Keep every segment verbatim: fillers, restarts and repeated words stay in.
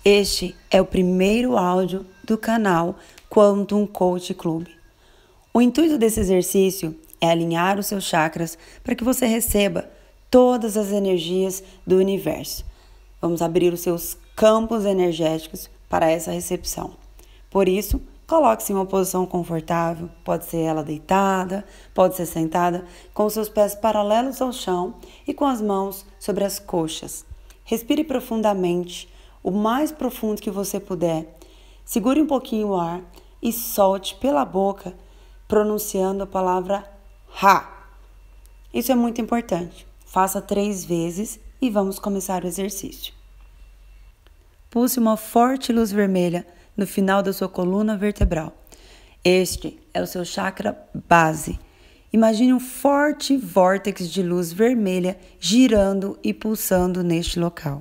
Este é o primeiro áudio do canal Quantum Coach Club. O intuito desse exercício é alinhar os seus chakras para que você receba todas as energias do universo. Vamos abrir os seus campos energéticos para essa recepção. Por isso, coloque-se em uma posição confortável, pode ser ela deitada, pode ser sentada, com seus pés paralelos ao chão e com as mãos sobre as coxas. Respire profundamente, o mais profundo que você puder. Segure um pouquinho o ar e solte pela boca, pronunciando a palavra Ra. Isso é muito importante. Faça três vezes e vamos começar o exercício. Pulse uma forte luz vermelha no final da sua coluna vertebral. Este é o seu chakra base. Imagine um forte vórtice de luz vermelha girando e pulsando neste local.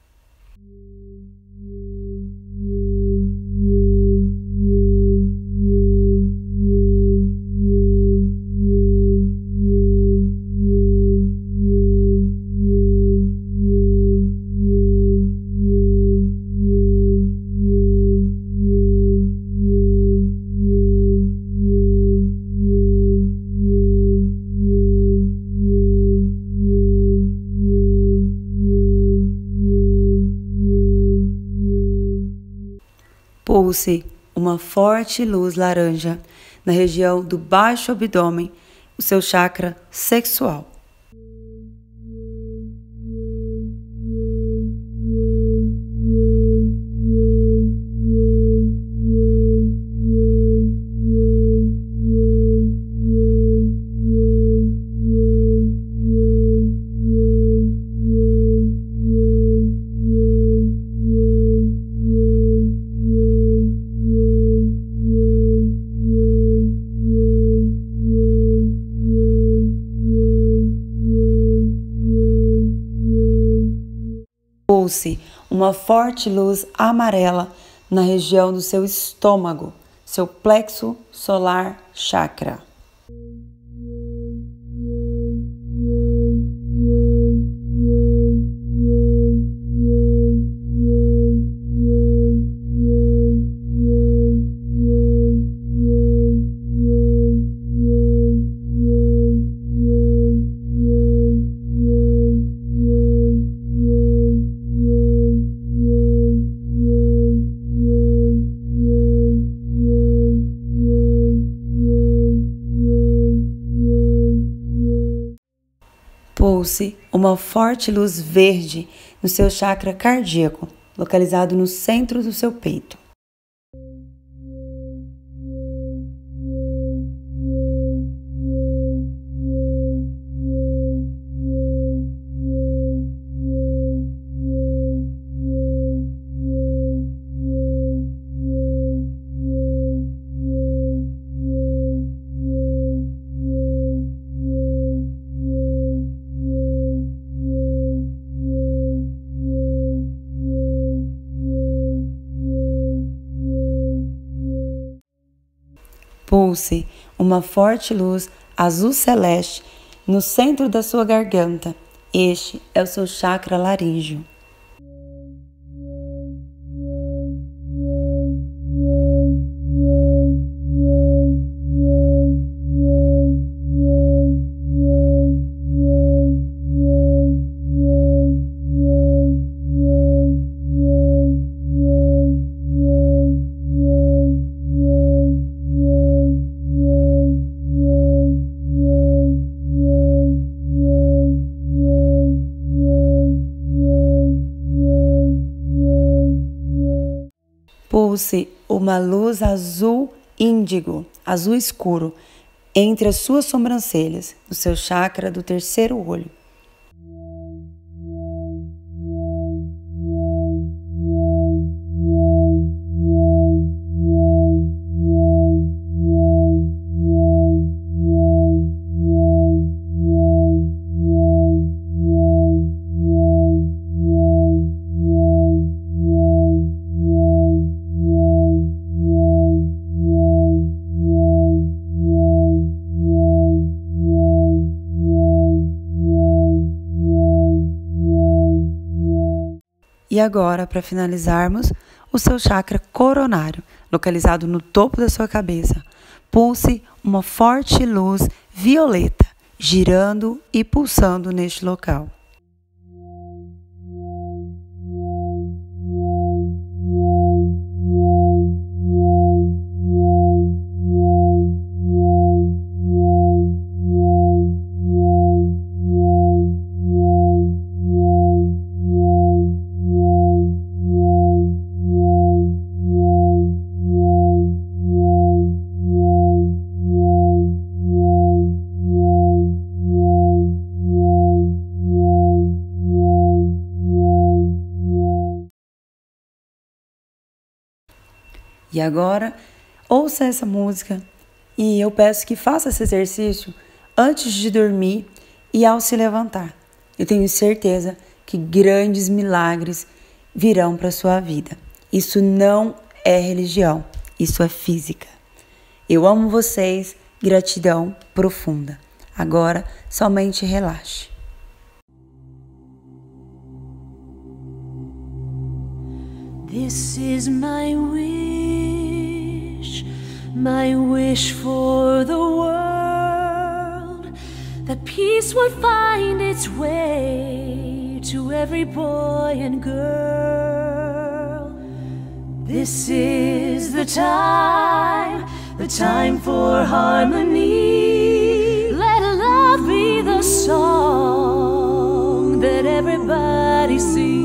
Pulse uma forte luz laranja na região do baixo abdômen, o seu chakra sexual. Pulse uma forte luz amarela na região do seu estômago, seu plexo solar chakra. Pulse uma forte luz verde no seu chakra cardíaco, localizado no centro do seu peito. Pulse uma forte luz azul celeste no centro da sua garganta. Este é o seu chakra laríngeo. Pulse uma luz azul índigo, azul escuro, entre as suas sobrancelhas, no seu chakra do terceiro olho. E agora, para finalizarmos, o seu chakra coronário, localizado no topo da sua cabeça. Pulse uma forte luz violeta, girando e pulsando neste local. E agora, ouça essa música e eu peço que faça esse exercício antes de dormir e ao se levantar. Eu tenho certeza que grandes milagres virão para a sua vida. Isso não é religião, isso é física. Eu amo vocês, gratidão profunda. Agora, somente relaxe. This is my wish, my wish for the world, that peace would find its way to every boy and girl. This is the time, the time for harmony. Let love be the song that everybody sings.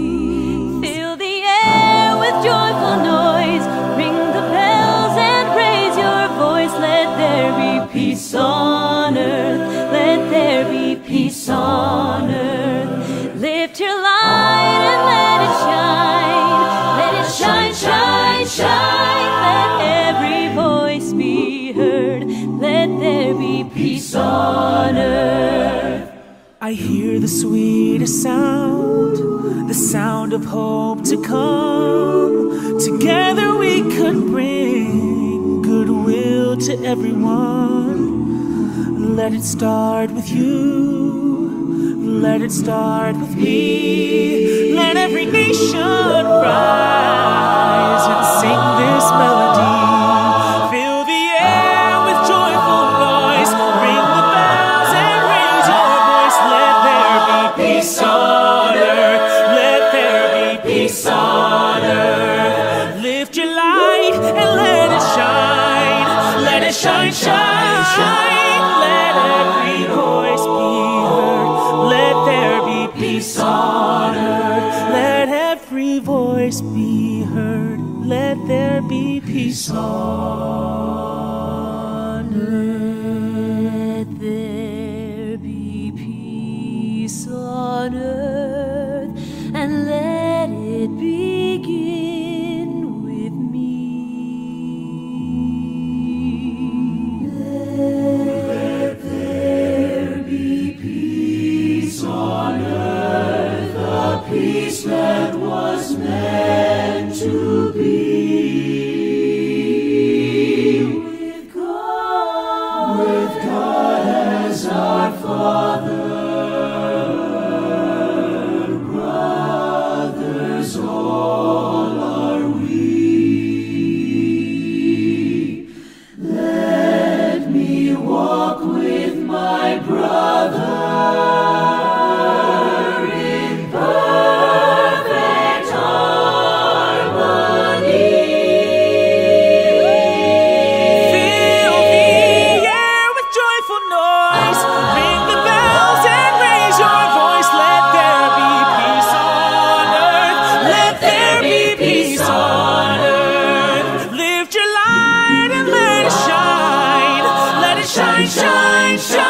Joyful noise, ring the bells and raise your voice. Let there be peace on earth, let there be peace on earth. Lift your light and let it shine, let it shine, shine, shine. Let every voice be heard, let there be peace on earth. I hear the sweetest sound, the sound of hope to come. Together we could bring goodwill to everyone. Let it start with you, let it start with me. Let every nation rise and sing this melody. Fill the air with joyful noise, ring the bells and raise your voice. Let there be peace on earth, let there be peace on earth. Lift your light and let it shine, let it shine, shine, shine. Let every voice be heard, let there be peace on earth. Let every voice be heard, let there be peace on earth. Let there be peace on earth, and let it begin with me. Let there be peace on earth, the peace that was meant to be. With God, with God as our Father. Shine, shine, shine.